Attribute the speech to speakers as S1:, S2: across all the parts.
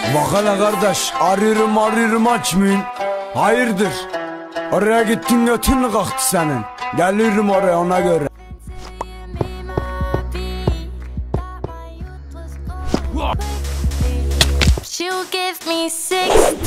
S1: Bak hele kardeş, arıyorum açmayın. Hayırdır? Oraya gittin götün mü kalktı senin? Gelirim oraya ona göre.
S2: She'll give me 16.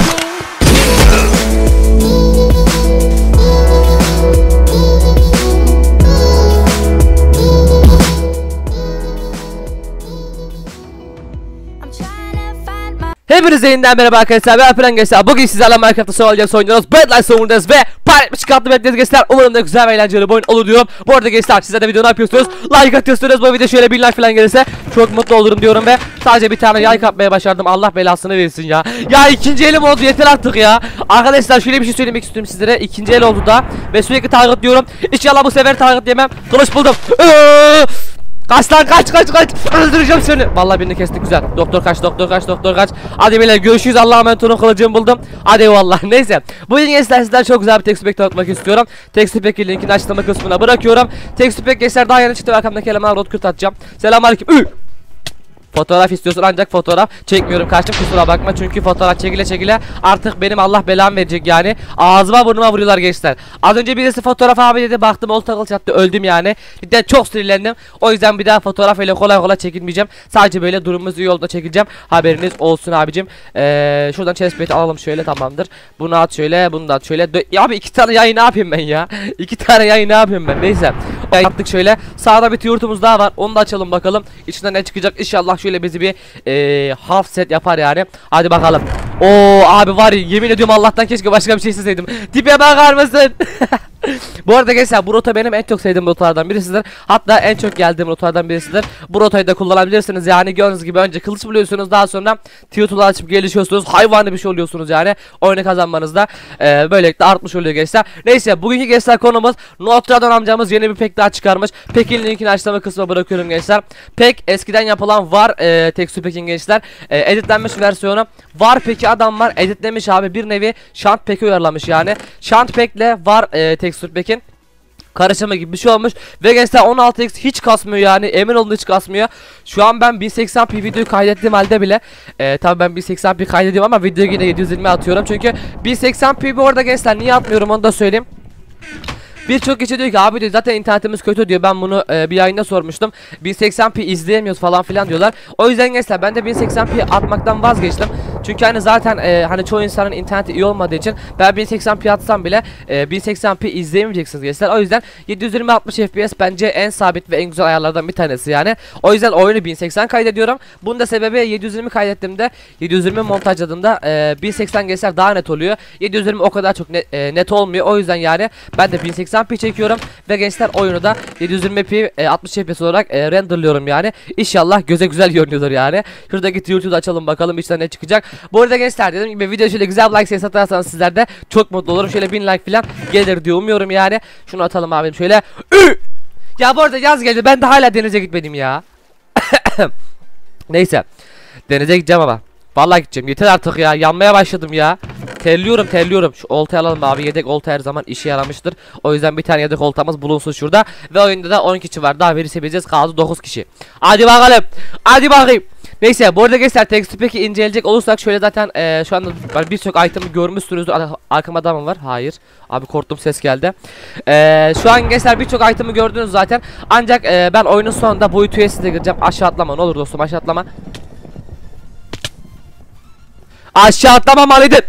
S3: Hepinize yeniden merhaba arkadaşlar, ben Alperen Gençler. Bugün sizlerle Minecraft'ta Survival oynuyoruz. Badlands savunudayız ve Pirate çıkarttım ettiğiniz gençler. Umarım da güzel ve eğlenceli bir oyun olur diyorum. Bu arada gençler, sizler de video ne yapıyorsunuz? Like atıyorsunuz. Bu video şöyle 1000 like falan gelirse çok mutlu olurum diyorum ve sadece bir tane like atmaya başardım. Allah belasını versin ya. Ya ikinci elim oldu, yeter artık ya. Arkadaşlar şöyle bir şey söylemek istiyorum sizlere. İkinci el oldu da ve sürekli target diyorum. İnşallah bu sefer target yemem. Kılıç buldum. Kaç lan, kaç öldüreceğim seni. Vallahi birini kestik, güzel. Doktor kaç. Hadi beyler görüşürüz, Allah'a emanet olun, kılıcımı buldum. Hadi eyvallah. Neyse, bugün gençler sizden çok güzel bir texture pack tanıtmak istiyorum. Texture pack'in linkini açıklama kısmına bırakıyorum. Texture pack gençler daha yeni çıktı, arkamdaki elemanlar rot kürt atacağım. Selamünaleyküm. Fotoğraf istiyorsun ancak fotoğraf çekmiyorum kardeşim, kusura bakma, çünkü fotoğraf çekile artık benim Allah belamı verecek yani. Ağzıma burnuma vuruyorlar gençler. Az önce birisi fotoğraf abi dedi, baktım olta kılıç attı, öldüm yani. Cidden çok sinirlendim. O yüzden bir daha fotoğraf öyle kolay çekilmeyeceğim. Sadece böyle durumumuz iyi yolda çekeceğim. Haberiniz olsun abicim. Şuradan chestplate'i alalım şöyle, tamamdır. Bunu at şöyle, bunu da at şöyle. Ya abi 2 tane yayın ne yapayım ben ya? 2 tane yayın ne yapayım ben? Neyse. Yaptık şöyle. Sağda bir tiyurtumuz daha var. Onu da açalım bakalım. İçinden ne çıkacak? İnşallah şöyle bizi bir half set yapar yani. Hadi bakalım. Oo abi var ya, yemin ediyorum Allah'tan keşke başka bir şey isteseydim. Tipe bakar mısın? Bu arada gençler, bu rota benim en çok sevdiğim rotalardan birisidir. Hatta en çok geldiğim rotalardan birisidir. Bu rotayı da kullanabilirsiniz yani. Gördüğünüz gibi önce kılıç buluyorsunuz, daha sonra tiyutular açıp gelişiyorsunuz. Hayvanlı bir şey oluyorsunuz yani. Oyunu kazanmanızda böylelikle artmış oluyor gençler. Neyse, bugünkü gençler konumuz Notradan amcamız yeni bir pack daha çıkarmış. Pack'in linkini açıklama kısmına bırakıyorum gençler. Pack eskiden yapılan var texture pack'in gençler. Editlenmiş versiyonu var. Pack'i adamlar editlemiş abi, bir nevi şant pack'i uyarlamış yani. Şant pack'le var texture pack'in karışımı gibi bir şey olmuş ve gençler 16x hiç kasmıyor yani, emin olun hiç kasmıyor. Şu an ben 1080p videoyu kaydettiğim halde bile tabii ben 1080p kaydediyorum ama videoyu yine 720 atıyorum, çünkü 1080p bu arada gençler niye atmıyorum onu da söyleyeyim. Birçok kişi diyor ki abi diyor, zaten internetimiz kötü diyor. Ben bunu bir yayında sormuştum. 1080p izleyemiyoruz falan filan diyorlar. O yüzden gençler ben de 1080p atmaktan vazgeçtim. Çünkü hani zaten hani çoğu insanın interneti iyi olmadığı için ben 1080p atsam bile 1080p izleyemeyeceksiniz gençler. O yüzden 720-60 fps bence en sabit ve en güzel ayarlardan bir tanesi yani. O yüzden oyunu 1080 kaydediyorum. Bunun da sebebi 720 kaydettiğimde, 720 montajladığımda 1080 gençler daha net oluyor. 720 o kadar çok net olmuyor. O yüzden yani ben de 1080p çekiyorum ve gençler oyunu da 720p 60 fps olarak renderlıyorum yani. İnşallah göze güzel görünüyordur yani. Şuradaki YouTube'da açalım bakalım içten ne çıkacak. Bu arada gençler, dediğim gibi video şöyle güzel bir like sayısı atarsanız sizler de çok mutlu olurum. Şöyle 1000 like falan gelir diye umuyorum yani. Şunu atalım abim şöyle. Ya bu arada yaz geldi, ben de hala denize gitmedim ya. Neyse, denize gideceğim ama vallahi gideceğim, yeter artık ya, yanmaya başladım ya. Terliyorum. Şu oltayı alalım abi. Yedek olta her zaman işe yaramıştır. O yüzden bir tane yedek oltamız bulunsun şurada. Ve oyunda da 10 kişi var. Daha verirse bileceğiz. Kaldı 9 kişi. Hadi bakalım. Hadi bakayım. Neyse, bu arada gençler texture pack'i inceleyecek olursak şöyle zaten şu anda birçok item'ı görmüşsünüzdür. Arkamda adam var. Hayır. Abi korktum, ses geldi. Şu an gençler birçok item'ı gördünüz zaten. Ancak ben oyunun sonunda boyut üyesi de gireceğim. Aşağı atlama ne olur dostum, aşağı atlama. Aşağı atlamamalıydı.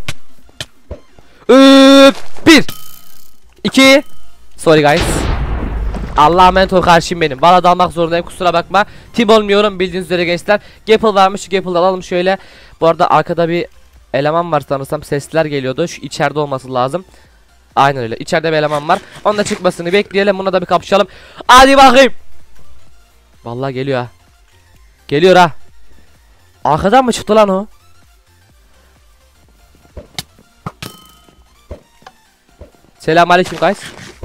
S3: 1 2 Sorry guys. Allah'a emanet ol karşım benim. Valla dalmak zorundayım, kusura bakma. Team olmuyorum bildiğiniz üzere gençler. Gapple varmış, şu Gapple'ı alalım şöyle. Bu arada arkada bir eleman var sanırsam, sesler geliyordu. Şu içeride olması lazım. Aynen öyle, içeride bir eleman var. Onun da çıkmasını bekleyelim, buna da bir kapışalım. Hadi bakayım. Vallahi geliyor ha. Geliyor ha. Arkadan mı çıktı lan o? Selamünaleyküm guys.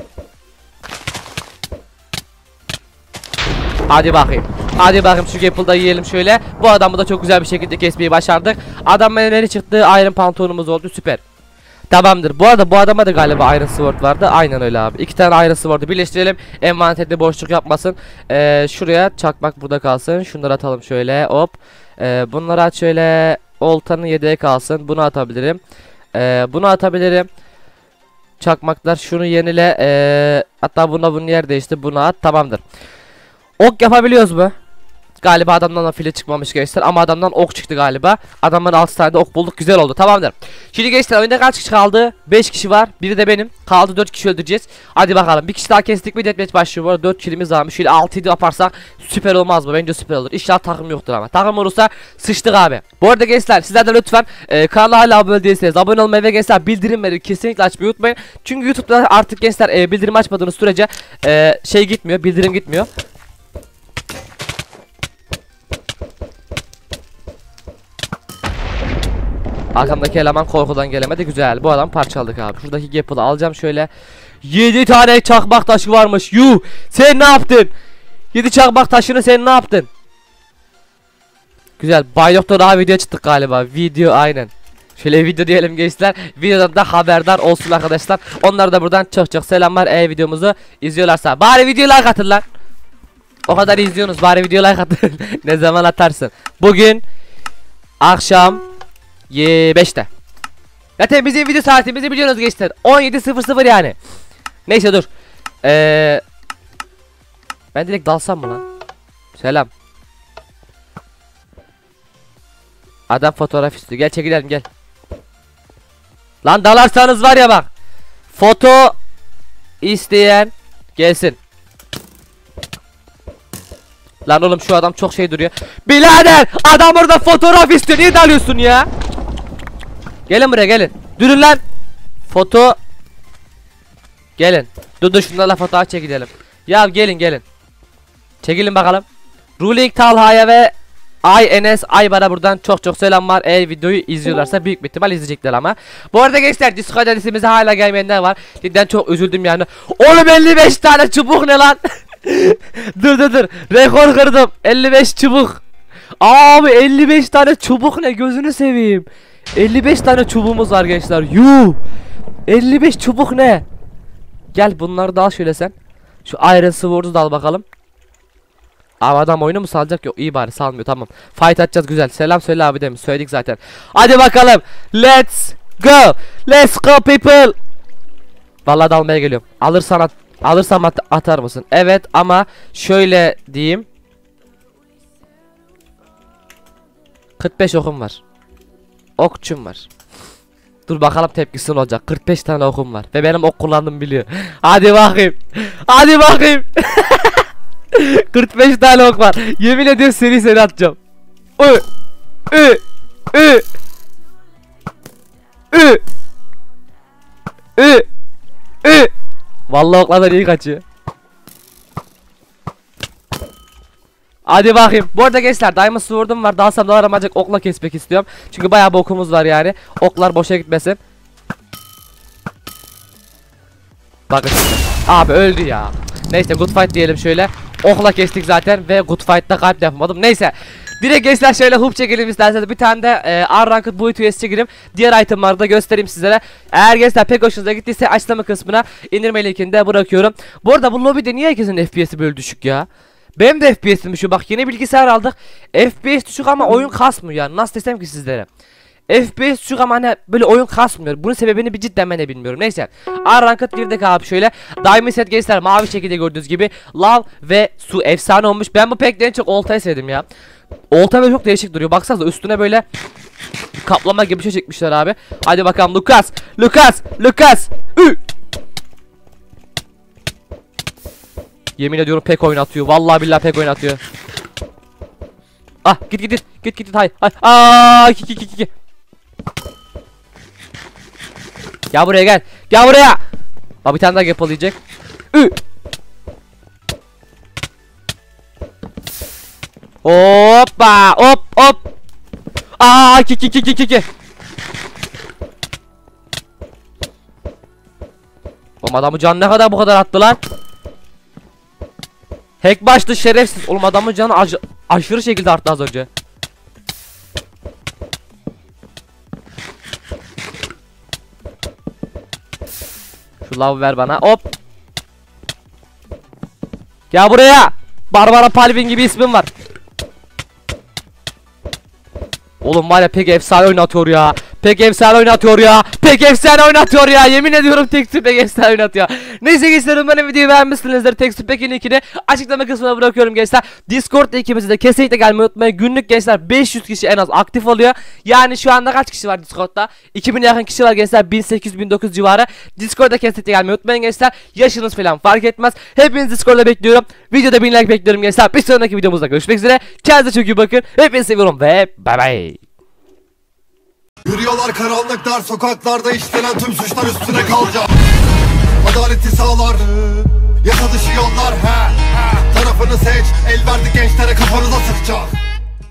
S3: Hadi bakayım. Hadi bakayım, şu Gapple'da yiyelim şöyle. Bu adamı da çok güzel bir şekilde kesmeyi başardık. Adam neleri çıktı? Iron pantolonumuz oldu, süper. Tamamdır. Bu arada bu adama da galiba Iron Sword vardı. Aynen öyle abi. 2 tane Iron Sword'u birleştirelim. Envanterde boşluk yapmasın. Şuraya çakmak burada kalsın. Şunları atalım şöyle. Hop. Bunları at şöyle. oltanın yedeğe kalsın. Bunu atabilirim. Bunu atabilirim. Çakmaklar şunu yenile. Hatta bunun yer değişti. Bunu at. Tamamdır. Ok yapabiliyoruz mu? Galiba adamdan da file çıkmamış gençler ama adamdan ok çıktı galiba. Adamın 6 tane de ok bulduk, güzel oldu, tamamdır. Şimdi gençler oyunda kaç kişi kaldı? 5 kişi var, biri de benim. Kaldı 4 kişi öldüreceğiz. Hadi bakalım, bir kişi daha kestik mi deathmatch başlıyor. Bu arada 4 killimiz varmış. Şöyle 6-7 yaparsak süper olmaz mı? Bence süper olur. İnşallah takım yoktur ama. Takım olursa sıçtık abi. Bu arada gençler sizler de lütfen kanala hala abone değilseniz abone olmayı ve gençler bildirimleri kesinlikle açmayı unutmayın. Çünkü YouTube'da artık gençler bildirim açmadığınız sürece şey gitmiyor, bildirim gitmiyor. Arkamdaki eleman korkudan gelemedi, güzel. Bu adam parçaladık abi. Şuradaki gap'ı alacağım şöyle. 7 tane çakmak taşı varmış. Yuh! Sen ne yaptın? 7 çakmak taşını sen ne yaptın? Güzel. Bay Doktor daha video çıktık galiba. Video aynen. Şöyle video diyelim gençler. Videodan da haberdar olsun arkadaşlar. Onlar da buradan çok selamlar. Videomuzu izliyorlarsa. Bari videoya like atın lan. O kadar izliyorsunuz. Bari videoya like atın. Ne zaman atarsın? Bugün akşam 5'te. Zaten bizim video saatimizi biliyorsunuz gençler. 17:00 yani. Neyse dur. Ben direkt dalsam mı lan? Selam. Adam fotoğraf istiyor. Gel çekilelim gel. Lan dalarsanız var ya bak. Foto isteyen gelsin. Lan oğlum şu adam çok şey duruyor. Birader adam orada fotoğraf istiyor. Niye dalıyorsun ya? Gelin buraya gelin. Durun lan. Foto. Gelin. Dur şunlarla fotoğraf çekilelim. Ya gelin. Çekilin bakalım. Ruling Talha'ya ve Enes Aybar'a buradan çok selamlar. Eğer videoyu izliyorlarsa büyük bir ihtimal izleyecekler ama. Bu arada gençler Discord adresimize hala gelmeyenler var. Cidden çok üzüldüm yani. Oğlum 55 tane çubuk ne lan? dur. Rekor kırdım. 55 çubuk. Abi 55 tane çubuk ne, gözünü seveyim. 55 tane çubuğumuz var gençler. Yuh. 55 çubuk ne? Gel bunları da al şöyle sen. Şu Iron Sword'u da al bakalım. Abi adam oyunu mu salacak? Yok iyi bari salmıyor, tamam. Fight atacağız, güzel. Selam söyle abi demiş. Söyledik zaten. Hadi bakalım. Let's go. Let's go people. Vallahi dalmaya geliyorum. Alırsam atar mısın? Evet ama şöyle diyeyim. 45 okum var. Okçum var. Dur bakalım tepkisi olacak. 45 tane okum var ve benim ok kullandığımı biliyor. Hadi bakayım. 45 tane ok var. Yemin ediyorum seni atacağım. Vallahi oklardan iyi kaçıyor. Hadi bakayım. Bu arada gençler Diamond Sword'um var. Dalsam da aramacak okla kesmek istiyorum. Çünkü bayağı bir okumuz var yani. Oklar boşa gitmesin. Bakın. Abi öldü ya. Neyse good fight diyelim şöyle. Okla kestik zaten ve good fight'ta kalp yapmadım. Neyse. Direkt gençler şöyle hoop çekelim isterseniz. Bir tane de R-Ranked Boyut US çekelim. Diğer itemları da göstereyim sizlere. Eğer gençler pek hoşunuza gittiyse açıklama kısmına indirme linkini de bırakıyorum. Bu arada bu lobide niye herkesin FPS'i böyle düşük ya? Benim de FPS'im şu, bak yeni bilgisayar aldık. FPS düşük ama oyun kasmıyor yani. Nasıl desem ki sizlere. FPS düşük ama hani böyle oyun kasmıyor. Bunun sebebini bir cidden ben de bilmiyorum. Neyse. R-Ranked girdik abi şöyle. Diamond set gençler mavi şekilde gördüğünüz gibi. Lav ve su efsane olmuş. Ben bu pekten en çok oltayı sevdim ya. Olta böyle çok değişik duruyor. Baksanıza üstüne böyle kaplama gibi bir şey çekmişler abi. Hadi bakalım Lucas. Yemin ediyorum pek oynatıyor. Vallahi billahi pek oynatıyor. Ah git. Hay. Ki. Gel buraya. Bak bir tane daha yapılayacak. Hoppa hop. Ki. Oğlum adamı can ne kadar bu kadar attı lan? Hack başlı şerefsiz. Oğlum adamın canı aşırı şekilde arttı az önce. Şu lav ver bana. Hop. Gel buraya. Barbara Palvin gibi ismim var. Oğlum var ya pek efsane oynatıyor ya. Pek efsane oynatıyor ya. Pek efsane oynatıyor ya. Yemin ediyorum Tekstür pek efsane oynatıyor. Neyse gençler, umarım videoyu beğenmişsinizdir. Tekstür Pek'in linkini açıklama kısmına bırakıyorum gençler. Discord ekibimize de kesinlikle gelmeyi unutmayın. Günlük gençler 500 kişi en az aktif oluyor. Yani şu anda kaç kişi var Discord'da? 2000'e yakın kişi var gençler. 1800-1900 civarı. Discord'da kesinlikle gelmeyi unutmayın gençler. Yaşınız falan fark etmez. Hepiniz Discord'da bekliyorum. Videoda 1000 like bekliyorum gençler. Bir sonraki videomuzda görüşmek üzere. Kendinize çok iyi bakın. Hepinizi seviyorum ve bay bay.
S4: Yürüyorlar karanlık dar sokaklarda, işlenen tüm suçlar üstüne kalacak. Adaleti sağlar, yasa dışı yollar. Tarafını seç, el verdi gençlere, kafanıza sıkacak.